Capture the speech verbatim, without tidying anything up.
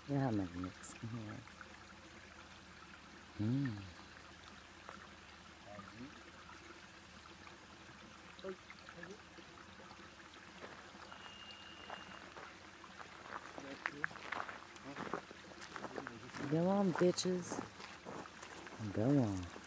Yeah, I'm gonna mix some here. Mmm. Go on, bitches. Go on.